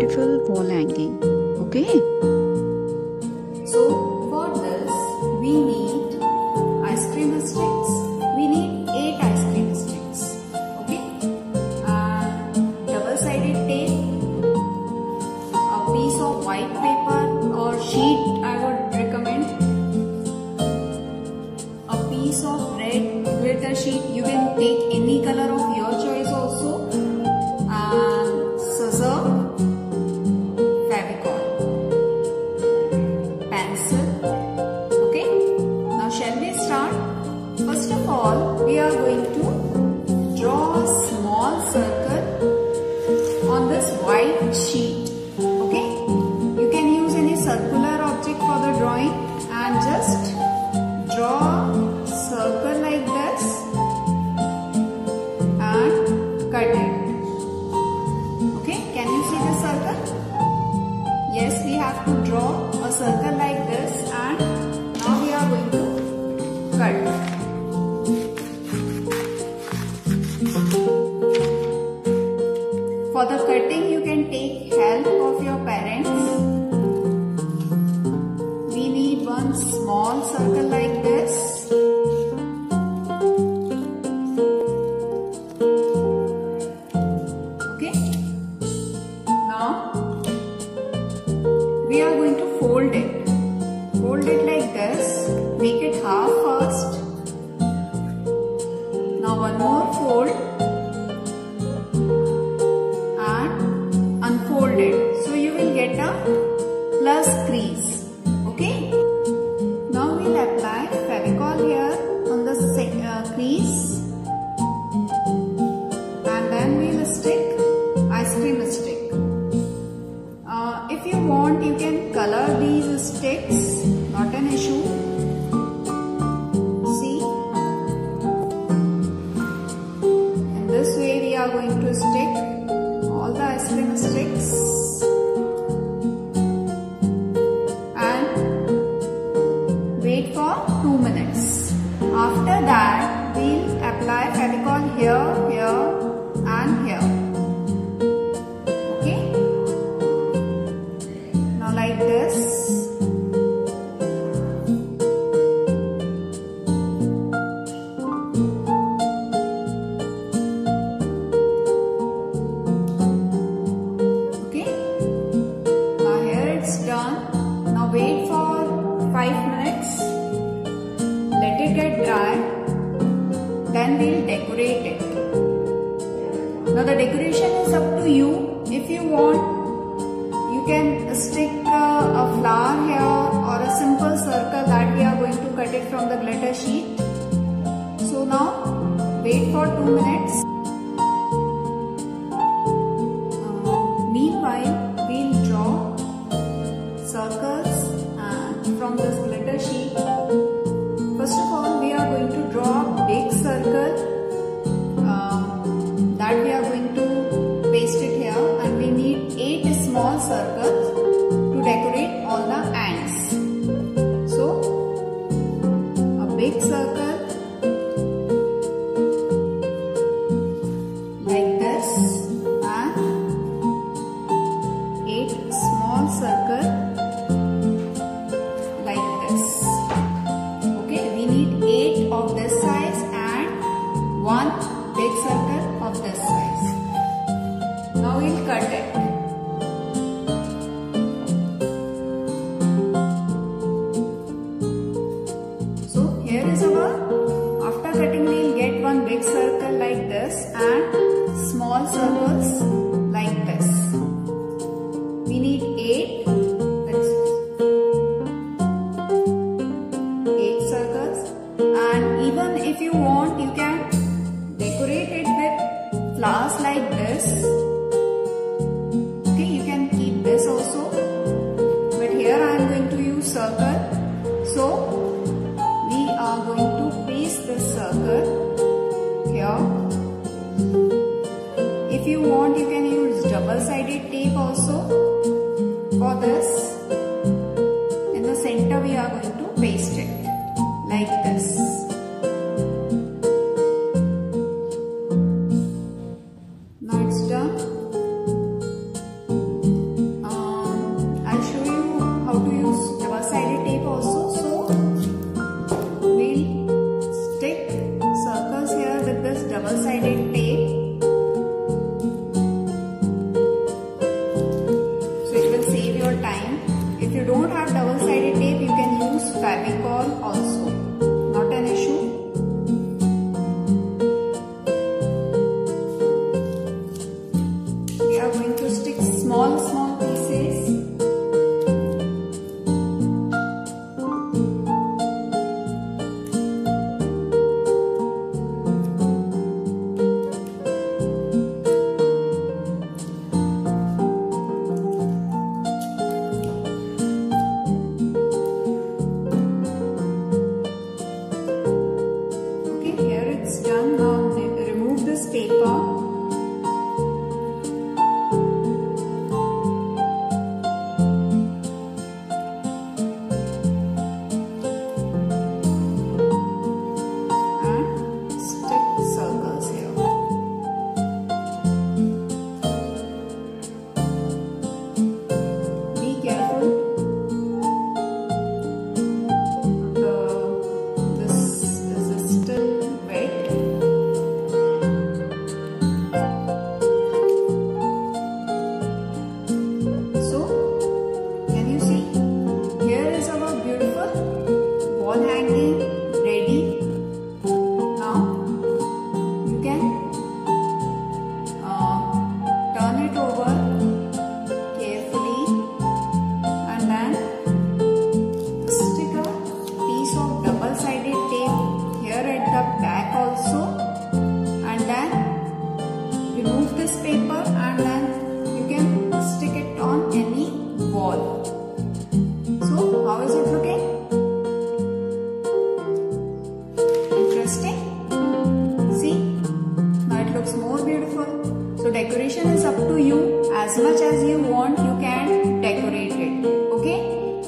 beautiful wall hanging. Okay. So for this we need ice cream sticks. We need 8 ice cream sticks. Okay. Double-sided tape, a piece of white paper or sheet I would recommend, a piece of red glitter sheet. You can take any color of your choice also, and scissor, Fevicol, pencil. Okay. Now shall we start? First of all, we are going to draw a small circle on this white sheet. Okay. You can use any circular object for the drawing and just draw a circle like this and cut it. Okay. Can you see the circle? Yes, we have to draw a circle like this, and now we are going to cut. For the cutting, you can take help of your parents. We need one small circle like this. Okay. Now, we are going to fold it. Fold it like this. Make it half first. Now one more fold. Unfold it, so you will get a plus crease. Okay. Now we will apply Fevicol here on the crease, and then we will stick ice cream stick. If you want, you can color these sticks, not an issue. See, in this way we are going to stick all the ice cream sticks, and wait for 2 minutes. After that, we'll apply Fevicol here, here and here. Okay. Now like this. Done. Now wait for 5 minutes. Let it get dry. Then we'll decorate it. Now the decoration is up to you. If you want, you can stick a flower here or a simple circle that we are going to cut it from the glitter sheet. So now wait for 2 minutes. Meanwhile, we'll draw circles and from this glitter sheet. First of all, we are going to draw a big circle that we are going to paste it here, and we need 8 small circles to decorate all the ends. So a big circle like this and 8 small circles like this. Okay, we need 8 of this size and 1 big circle of this size. Now we'll cut it. So here is our, after cutting we'll get 1 big circle like this and small circles like this. We need 8 circles, and even if you want, you can decorate it with flowers like this. Okay, you can keep this also, but here I am going to use circle. So we are going to paste this circle here. If you want, you can use double-sided tape also. For this, in the center we are going to paste it like this. Now it's done.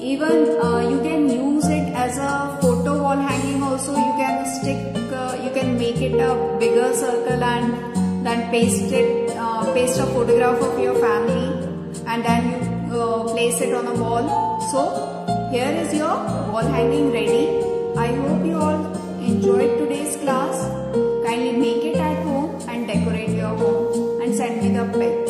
Even you can use it as a photo wall hanging also. You can you can make it a bigger circle and then paste a photograph of your family and then you place it on a wall. So here is your wall hanging ready. I hope you all enjoyed today's class. Kindly make it at home and decorate your home and send me the pic.